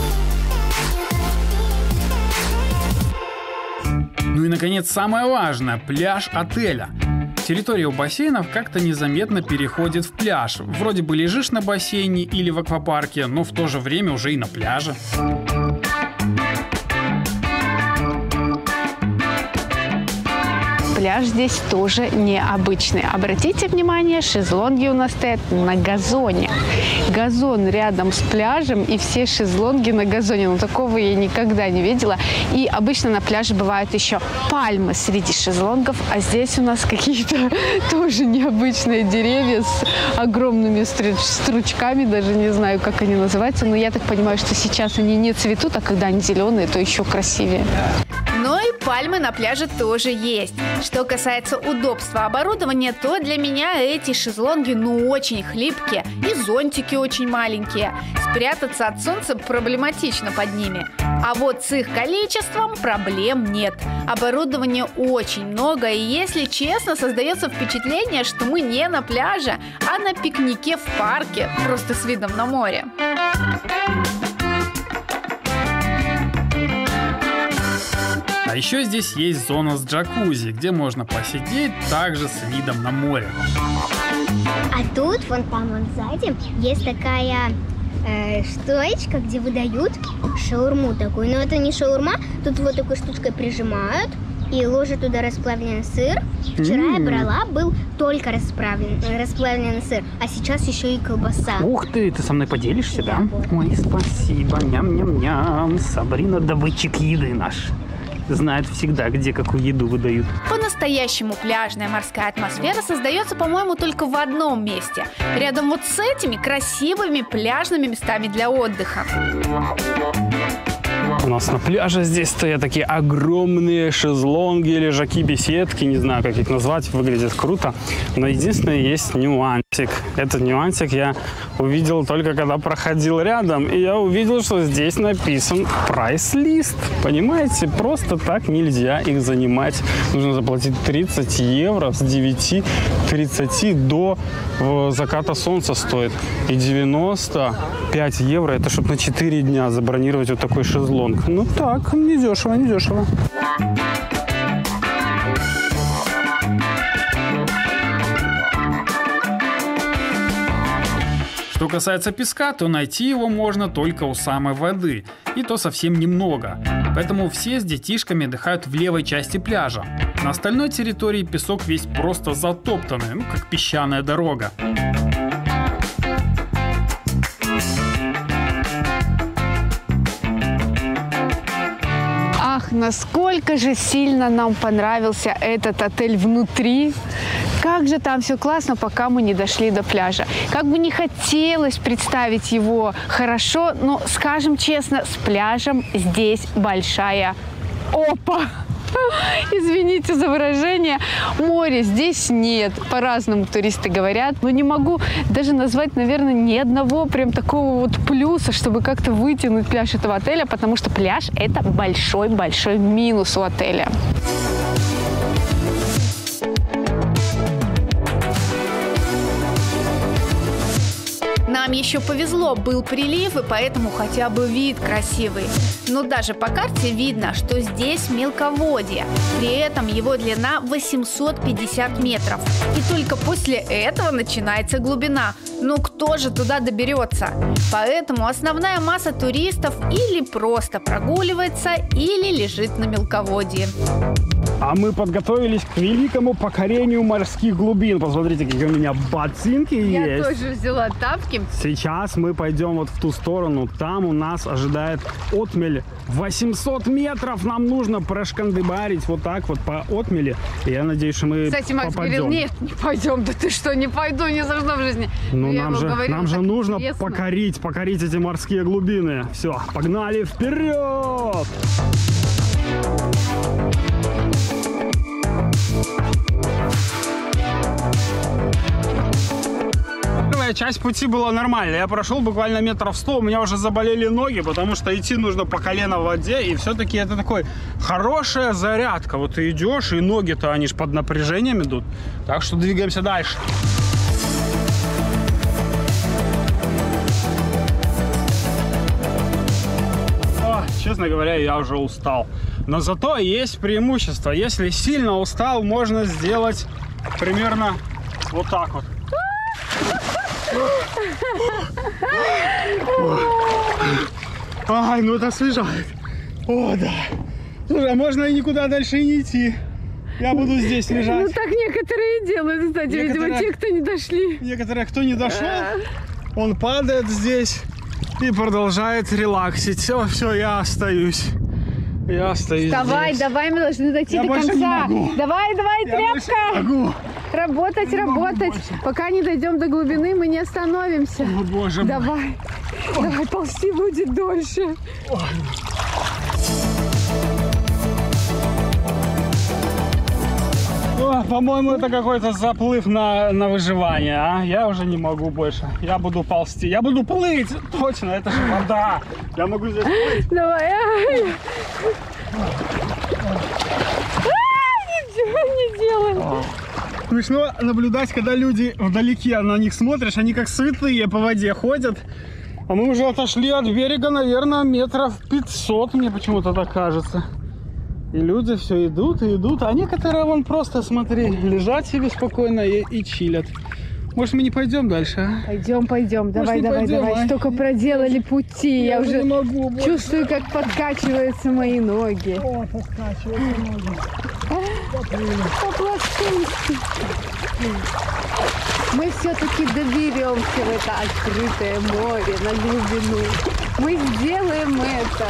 Ну и, наконец, самое важное – пляж отеля. Территория у бассейнов как-то незаметно переходит в пляж. Вроде бы лежишь на бассейне или в аквапарке, но в то же время уже и на пляже. Пляж здесь тоже необычный. Обратите внимание, шезлонги у нас стоят на газоне. Газон рядом с пляжем и все шезлонги на газоне. Ну, такого я никогда не видела. И обычно на пляже бывают еще пальмы среди шезлонгов, а здесь у нас какие-то тоже необычные деревья с огромными стручками, даже не знаю, как они называются, но я так понимаю, что сейчас они не цветут, а когда они зеленые, то еще красивее. Но и пальмы на пляже тоже есть. Что касается удобства оборудования, то для меня эти шезлонги очень хлипкие и зонтики очень маленькие. Спрятаться от солнца проблематично под ними. А вот с их количеством проблем нет. Оборудования очень много, и, если честно, создается впечатление, что мы не на пляже, а на пикнике в парке, просто с видом на море. А еще здесь есть зона с джакузи, где можно посидеть также с видом на море. А тут, вон там, вон сзади, есть такая штоечка, где выдают шаурму такую. Но это не шаурма, тут вот такой штучкой прижимают и ложат туда расплавленный сыр. Вчера я брала, был только расплавленный сыр, а сейчас еще и колбаса. Ух ты со мной поделишься, да? Ой, спасибо, ням-ням-ням. Сабрина добытчик еды наш. Знает всегда, где какую еду выдают. По-настоящему пляжная морская атмосфера создается, по-моему, только в одном месте. Рядом вот с этими красивыми пляжными местами для отдыха. У нас на пляже здесь стоят такие огромные шезлонги, лежаки, беседки, не знаю, как их назвать, выглядит круто. Но единственное, есть нюансик. Этот нюансик я увидел только когда проходил рядом, и я увидел, что здесь написан прайс-лист. Понимаете, просто так нельзя их занимать. Нужно заплатить 30 евро с 9:30 до заката солнца стоит. И 95 евро, это чтобы на 4 дня забронировать вот такой шезлонг. Ну так, недешево, недешево. Что касается песка, то найти его можно только у самой воды, и то совсем немного. Поэтому все с детишками отдыхают в левой части пляжа. На остальной территории песок весь просто затоптанный, как песчаная дорога. Насколько же сильно нам понравился этот отель внутри. Как же там все классно, пока мы не дошли до пляжа. Как бы не хотелось представить его хорошо, но, скажем честно, с пляжем здесь большая опа. Извините за выражение. Моря здесь нет. По-разному туристы говорят. Но не могу даже назвать, наверное, ни одного прям такого вот плюса, чтобы как-то вытянуть пляж этого отеля, потому что пляж – это большой-большой минус у отеля. Нам еще повезло, был прилив, и поэтому хотя бы вид красивый. Но даже по карте видно, что здесь мелководье. При этом его длина 850 метров. И только после этого начинается глубина. Но кто же туда доберется? Поэтому основная масса туристов или просто прогуливается, или лежит на мелководье. А мы подготовились к великому покорению морских глубин. Посмотрите, какие у меня ботинки есть. Я тоже взяла тапки. Сейчас мы пойдем вот в ту сторону. Там у нас ожидает отмель 800 метров. Нам нужно прошкандыбарить вот так вот по отмели. И я надеюсь, что мы Кстати, Макс попадем. говорил, нет, не пойдем. Да ты что, не пойду ни за что в жизни. Ну, нам же нужно покорить эти морские глубины. Все, погнали вперед! Первая часть пути была нормальная. Я прошел буквально метров 100, у меня уже заболели ноги, потому что идти нужно по колено в воде. И все-таки это такой хорошая зарядка. Вот ты идешь, и ноги-то они ж под напряжением идут. Так что двигаемся дальше. Честно говоря, я уже устал. Но зато есть преимущество. Если сильно устал, можно сделать примерно вот так вот. Ай, ну это освежает. О, да. Слушай, а можно и никуда дальше и не идти. Я буду здесь лежать. Ну так некоторые делают, кстати, видимо, те, кто не дошли. Некоторые, кто не дошел, он падает здесь и продолжает релаксить. Все, я остаюсь. Я остаюсь Давай, здесь. давай, мы должны дойти до конца. Не могу. Давай, тряпка. Работать. Больше. Пока не дойдем до глубины, мы не остановимся. О, боже мой. Давай, ползти будет дольше. По-моему, это какой-то заплыв на выживание, а? Я уже не могу больше. Я буду ползти. Я буду плыть! Точно, это же вода. Я могу здесь плыть. Давай. Ничего не делай. Смешно наблюдать, когда люди вдалеке на них смотришь, они как святые по воде ходят. А мы уже отошли от берега, наверное, метров 500, мне почему-то так кажется. И люди все идут и идут, а некоторые вон просто, смотри, лежат себе спокойно и чилят. Может, мы не пойдем дальше, а? Пойдем. Давай. А? Столько проделали пути. Я уже чувствую, как подкачиваются мои ноги. О, подкачиваются ноги. По-пластунски. Мы все-таки доберемся в это открытое море на глубину. Мы сделаем это.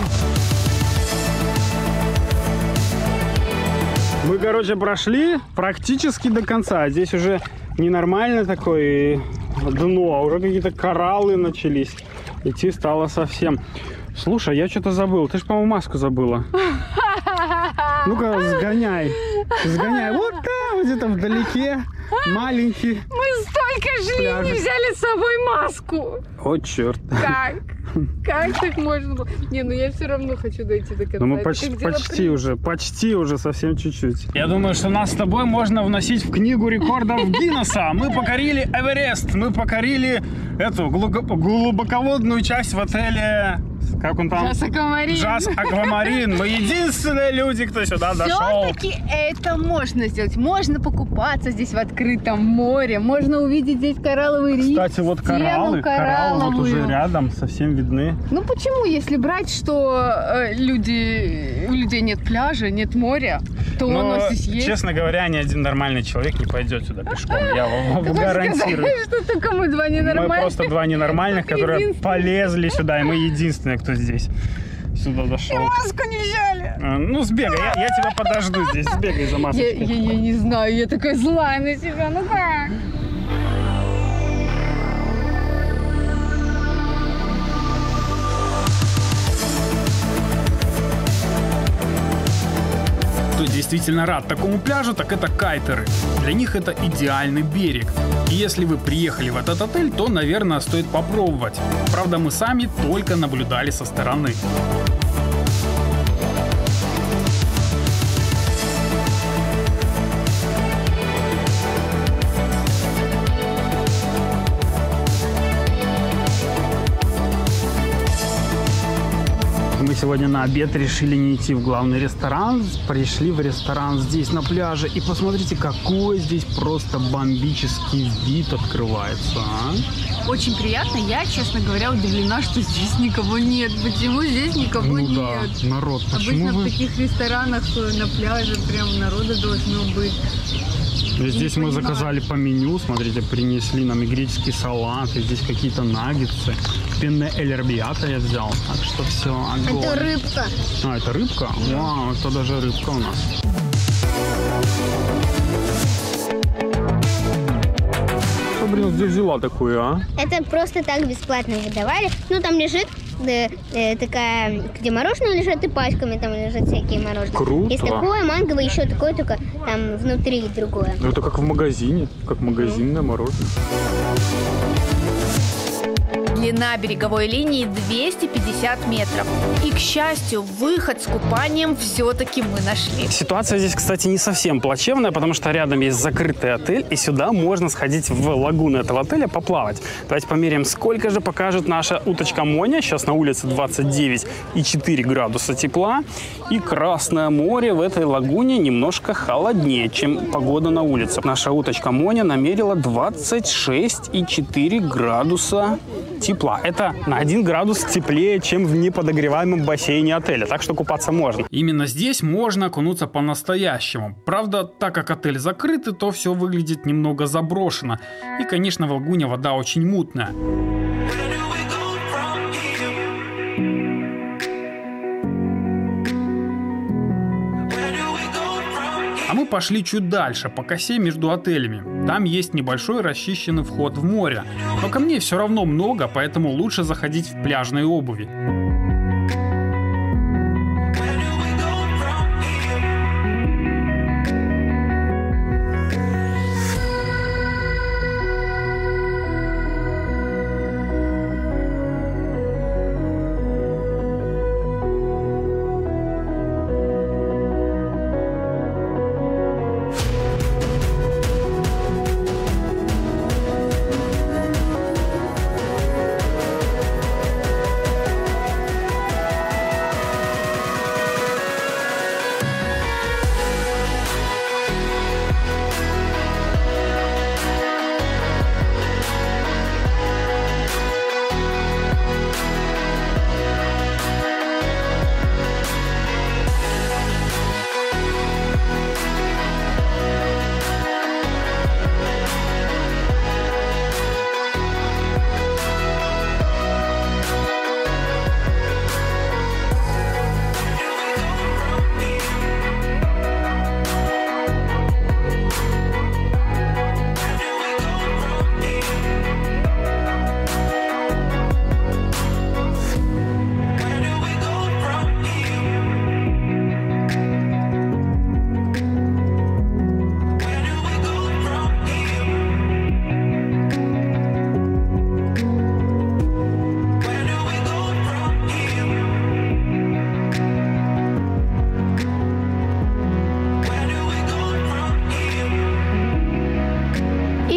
Мы, короче, прошли практически до конца. Здесь уже ненормально такое дно, а уже какие-то кораллы начались. Идти стало совсем. Слушай, я что-то забыл. Ты же, по-моему, маску забыла. Ну-ка, сгоняй. Вот там, где-то вдалеке. Маленький. Мы столько шли, не взяли с собой маску. О, черт. Как так можно было? Не, ну я все равно хочу дойти до конца. Ну мы почти уже, совсем чуть-чуть. Я думаю, что нас с тобой можно вносить в книгу рекордов Гиннесса. Мы покорили Эверест, мы покорили эту глубоководную часть в отеле... Как он там? Джаз Аквамарин. Мы единственные люди, кто сюда дошел. Все-таки это можно сделать. Можно покупаться здесь в открытом море. Можно увидеть здесь коралловый риф. Кстати, вот кораллы вот уже рядом совсем видны. Ну почему, если брать, что у людей нет пляжа, нет моря, то оно здесь есть? Честно говоря, ни один нормальный человек не пойдет сюда пешком. Я вам гарантирую. Что только мы два ненормальных. Мы просто два ненормальных, которые полезли сюда, и мы единственные, кто здесь сюда дошел. И маску не взяли. Ну, сбегай, я тебя подожду здесь. Сбегай за масочкой. Я не знаю, я такая злая на себя. Ну как? Кто действительно рад такому пляжу, так это кайтеры. Для них это идеальный берег. И если вы приехали в этот отель, то, наверное, стоит попробовать. Правда, мы сами только наблюдали со стороны. Мы сегодня на обед решили не идти в главный ресторан, пришли в ресторан здесь на пляже. И посмотрите, какой здесь просто бомбический вид открывается, а? Очень приятно. Я, честно говоря, удивлена, что здесь никого нет. Почему здесь никого нет? Да, народ, почему обычно в таких ресторанах на пляже прям народа должно быть. И здесь мы заказали по меню, смотрите, принесли нам и греческий салат, и здесь какие-то наггетсы. Пенне эль арбиата я взял, так что все, огонь. Это рыбка. А, это рыбка? Вау, это даже рыбка у нас. Что, блин, здесь взяла такую, а? Это просто так бесплатно выдавали. Ну, там лежит такая, где мороженое лежит, и пачками там лежат всякие мороженые. Круто. Есть такое манговое, еще такое, только там внутри другое. Ну, это как в магазине, как магазинное мороженое. Длина береговой линии 250 метров. И, к счастью, выход с купанием все-таки мы нашли. Ситуация здесь, кстати, не совсем плачевная, потому что рядом есть закрытый отель, и сюда можно сходить в лагуну этого отеля поплавать. Давайте померяем, сколько же покажет наша уточка Моня. Сейчас на улице 29,4 градуса тепла. И Красное море в этой лагуне немножко холоднее, чем погода на улице. Наша уточка Моня намерила 26,4 градуса тепла. Это на 1 градус теплее, чем в неподогреваемом бассейне отеля, так что купаться можно. Именно здесь можно окунуться по-настоящему. Правда, так как отель закрытый, то все выглядит немного заброшено. И, конечно, в лагуне вода очень мутная. А мы пошли чуть дальше, по косе между отелями. Там есть небольшой расчищенный вход в море. Но камней все равно много, поэтому лучше заходить в пляжной обуви.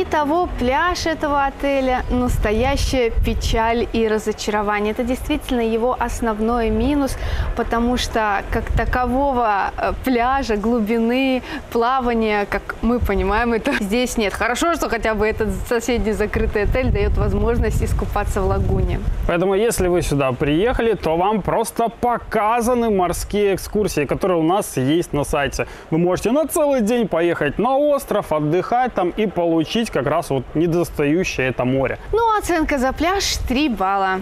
Итого, пляж этого отеля – настоящая печаль и разочарование. Это действительно его основной минус, потому что как такового пляжа, глубины, плавания, как мы понимаем, это здесь нет. Хорошо, что хотя бы этот соседний закрытый отель дает возможность искупаться в лагуне. Поэтому, если вы сюда приехали, то вам просто показаны морские экскурсии, которые у нас есть на сайте. Вы можете на целый день поехать на остров, отдыхать там и получить как раз вот недостающее это море. Ну, оценка за пляж 3 балла.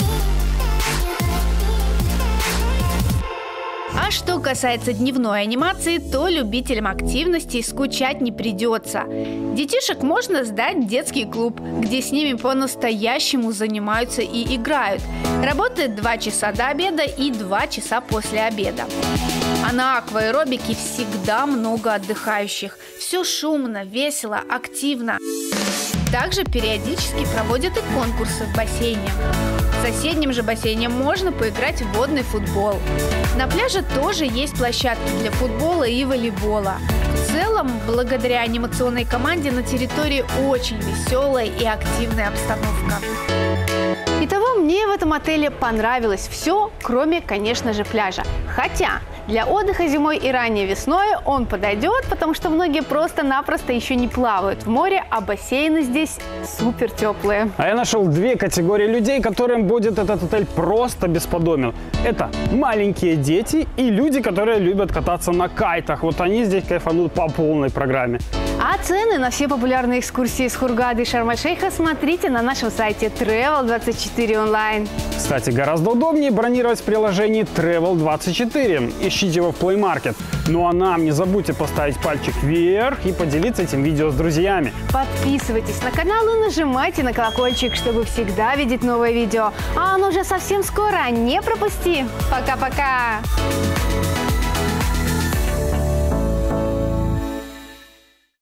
А что касается дневной анимации, то любителям активностей скучать не придется. Детишек можно сдать в детский клуб, где с ними по-настоящему занимаются и играют. Работает 2 часа до обеда и 2 часа после обеда. А на акваэробике всегда много отдыхающих. Все шумно, весело, активно. Также периодически проводят и конкурсы в бассейне. В соседнем же бассейне можно поиграть в водный футбол. На пляже тоже есть площадки для футбола и волейбола. В целом, благодаря анимационной команде на территории очень веселая и активная обстановка. Итого, мне в этом отеле понравилось все, кроме, конечно же, пляжа. Хотя для отдыха зимой и ранней весной он подойдет, потому что многие просто-напросто еще не плавают в море, а бассейны здесь супер теплые. А я нашел 2 категории людей, которым будет этот отель просто бесподобен. Это маленькие дети и люди, которые любят кататься на кайтах. Вот они здесь кайфанут по полной программе. А цены на все популярные экскурсии с Хургады и Шарм-эль-Шейха смотрите на нашем сайте Travel24 онлайн. Кстати, гораздо удобнее бронировать в приложении Travel24. Ищите его в Play Market. Ну а нам не забудьте поставить пальчик вверх и поделиться этим видео с друзьями. Подписывайтесь на канал и нажимайте на колокольчик, чтобы всегда видеть новое видео. А оно уже совсем скоро, не пропусти! Пока-пока!